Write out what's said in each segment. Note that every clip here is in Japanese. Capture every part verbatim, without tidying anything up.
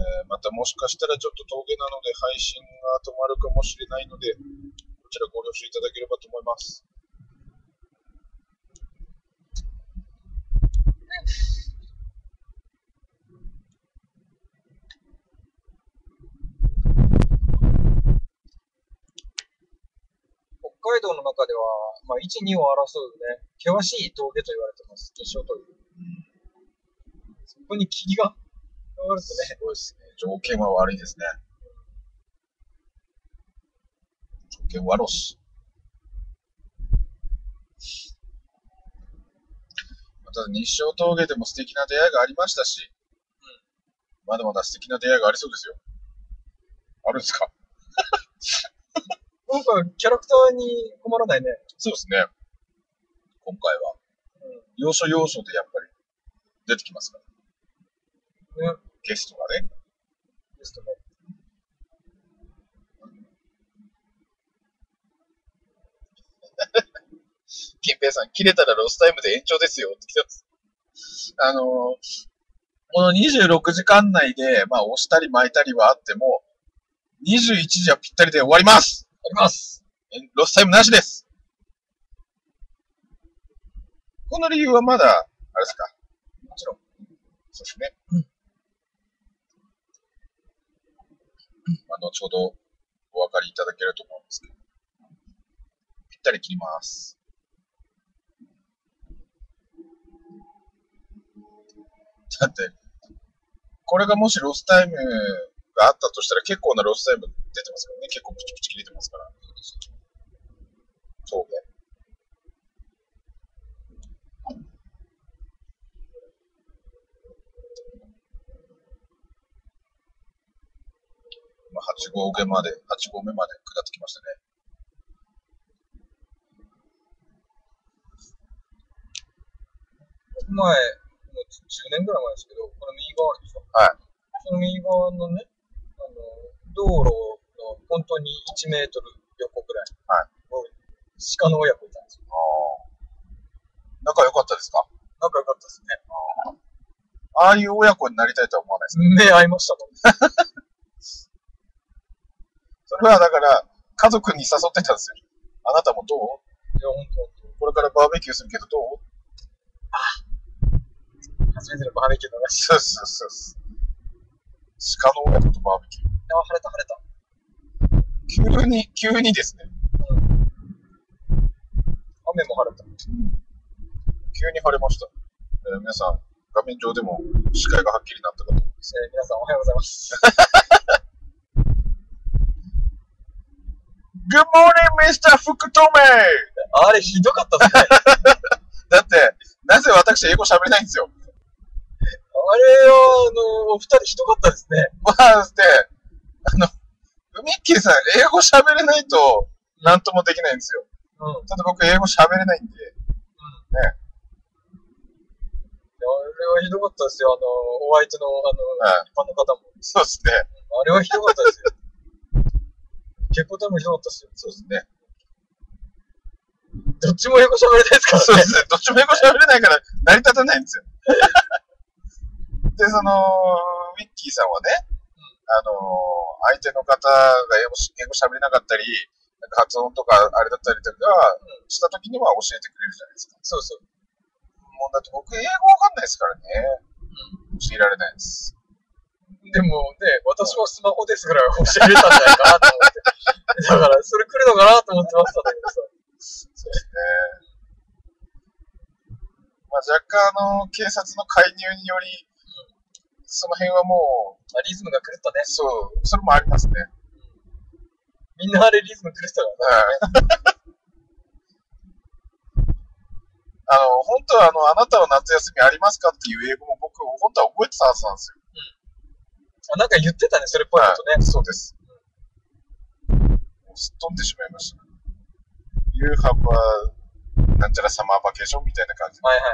えーまたもしかしたらちょっと峠なので配信が止まるかもしれないので、こちらご了承いただければと思います。 北海道の中では、まあ、いち、にを争うね、険しい峠と言われてます、決勝峠。そこに霧があるとね。 すごいですね。条件は悪いですね。条件悪し。ただ日照峠でも素敵な出会いがありましたし、うん、まだまだ素敵な出会いがありそうですよ。あるんですか？ 今回キャラクターに困らないね。 そうですね。今回は、うん、要所要所でやっぱり出てきますから。ね、ゲストがね。ゲストが。金平さん、切れたらロスタイムで延長ですよって来てます。あのー、このにじゅうろくじかん内で、まあ、押したり巻いたりはあっても、にじゅういちじはぴったりで終わります。終わります。ロスタイムなしです。この理由はまだ、あれですか。もちろん。そうですね。うん。まあ、後ほどお分かりいただけると思うんですけど。ぴったり切ります。だって、これがもしロスタイムがあったとしたら結構なロスタイム出てますからね。結構プチプチ切れてますから。そうね。はち合目まで、はち合目まで下ってきましたね。 前、じゅうねんぐらい前ですけど、この右側あるでしょ？ はい。 その右側のね、あの、道路の本当にいちメートル横ぐらい。 はい。 鹿の親子いたんですよ。 ああ。仲良かったですか？ 仲良かったですね。 ああ。ああいう親子になりたいとは思わないですか？目合いましたもん。 それはだから、家族に誘ってたんですよ。あなたもどう？ いや、ほんとほんと。 これからバーベキューするけどどう？ あ初めてのバーベキューの話。 そうそうそうそう。鹿の親子とバーベキュー。 あ、晴れた晴れた。急に、急にですね。うん、 雨も晴れた。うん、 急に晴れました。えー、皆さん、画面上でも視界がはっきりなったかと思います。 えー、皆さんおはようございます。 Good morning, ミスター 福留。 あれひどかったですね。 だって、なぜ私英語喋れないんですよ。 あれは、あの、お二人ひどかったですね。 まあ、で、あの、ミッキーさん、英語喋れないと、なんともできないんですよ。うん。ただ僕、英語喋れないんで。うん。ね。 あれはひどかったですよ。あの、お相手の、あの、はい、一般の方も。 そうですね。 あれはひどかったですよ。結構でもひどかったですよ。 そうですね。 どっちも英語喋れないですからね。 そうですね。どっちも英語喋れないから成り立たないんですよ。で、その、ミッキーさんはね、あの、相手の方が英語英語喋れなかったり、なんか発音とかあれだったりとかした時には教えてくれるじゃないですか。 そうそう。 もうだって僕英語わかんないですからね。うん、教えられないです。 でもね、私はスマホですから教えれたんじゃないかなと思って。だから、それ来るのかなと思ってましたんだけどさ。 そうですね。まあ、若干あの、警察の介入により、うん、その辺はもう、 まあ、リズムが狂ったね。 そう、それもありますね。 みんなあれリズム狂ってたからね。 あの、本当はあの、あなたは夏休みありますかっていう英語も僕、本当は覚えてたはずなんですよ。 うん、あ、なんか言ってたね、それっぽいことね。 はい、そうです。うん、すっ飛んでしまいました。You have a なんちゃらサマーバケーションみたいな感じで。 はいはいはい。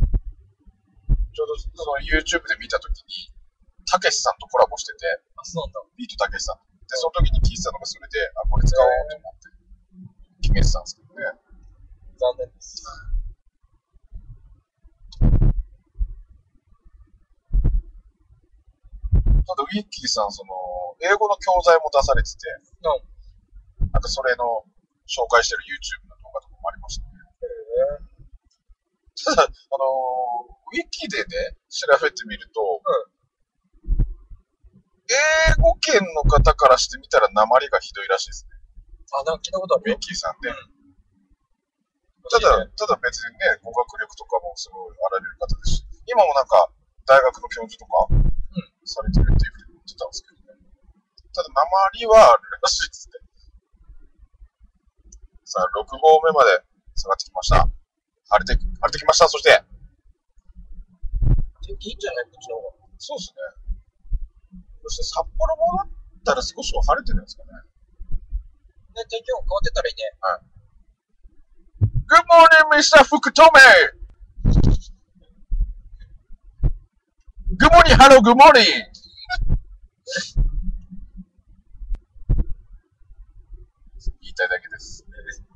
はい、ちょうどその YouTube で見たときに、たけしさんとコラボしてて、 あ、そうなんだ。 ビートたけしさん。で、その時に聞いてたのがそれで、あ、これ使おうと思って決めてたんですけどね。 残念です。 ただウィッキーさん、その、英語の教材も出されてて、 うん。 なんかそれの紹介してる YouTube の動画とかもありましたね。ただ、あのー、ウィッキーでね、調べてみると、うん、英語圏の方からしてみたら訛りがひどいらしいですね。 あ、なんか聞いたことあるよ。 ウィッキーさんで。うん、たただ、ただ別にね、語学力とかもすごいあられる方ですし、今もなんか、大学の教授とか、うん、されてるっていうふうに言ってたんですけどね。ただ、訛りはあるらしいですね。さあ、ろく合目まで下がってきました。晴れて、晴れてきました。そして。 天気いいんじゃないこっちの方が。 そうですね。そして札幌もだったら少しは晴れてるんですかね。 ね、天気も変わってたらいいね。 はい。Good morning, ミスター Fukutome! Good morning, hello, good morning! 言いたいだけです。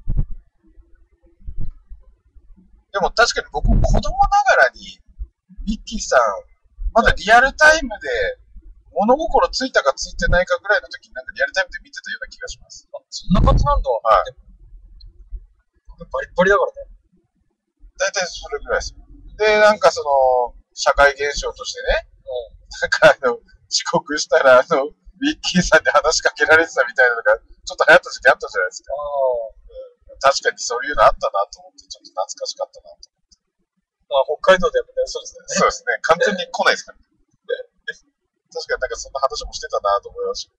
でも確かに僕、子供ながらに、ミッキーさん、まだリアルタイムで物心ついたかついてないかぐらいの時になんかリアルタイムで見てたような気がします。 あ、そんな感じなんだ。 はい。 バリッバリだからね。 大体それぐらいですよ。で、なんかその、社会現象としてね、うん、なんかあの、遅刻したらあの、ミッキーさんに話しかけられてたみたいなのが、ちょっと流行った時期あったじゃないですか。あ、確かにそういうのあったなと思って、ちょっと懐かしかったなと思って。 あ、北海道でもね、そうですね。 そうですね。完全に来ないですからね。確かになんかそんな話もしてたなと思いました。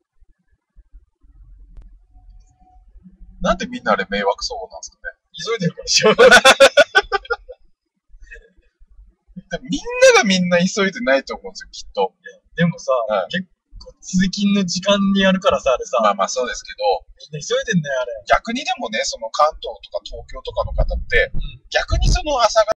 なんでみんなあれ迷惑そうなんですかね。 急いでるからでしょ。 みんながみんな急いでないと思うんですよ、きっと。 でもさ、はい、結構通勤の時間にやるからさ、あれさ。 まあまあそうですけど。 みんな急いでんだよ、あれ。 逆にでもね、その関東とか東京とかの方って、うん、逆にその朝方